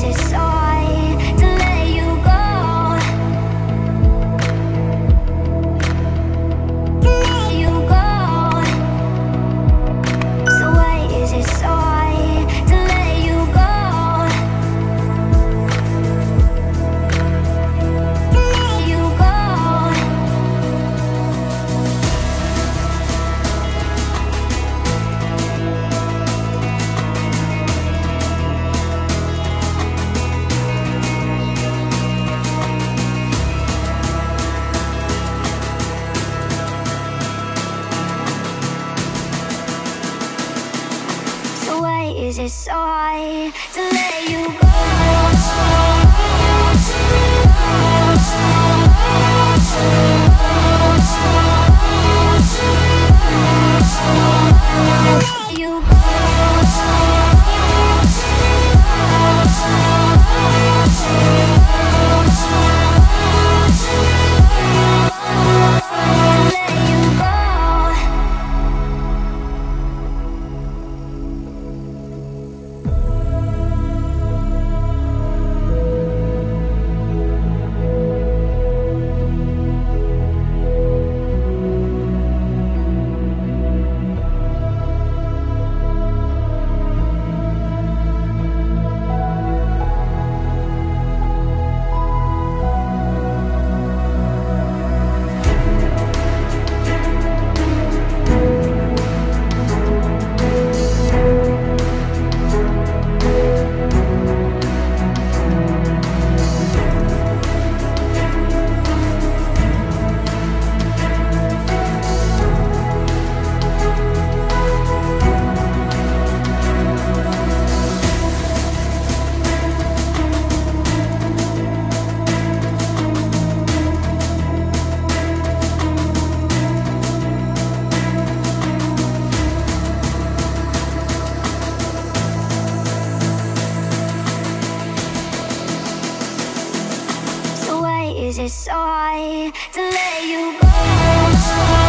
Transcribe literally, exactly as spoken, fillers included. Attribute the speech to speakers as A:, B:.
A: it so hard to let you go? To let you go. So why is it so hard to let you go? To let you go. So why is it so hard to let you go? Let you go. Let you go. So why is it so hard to let you go?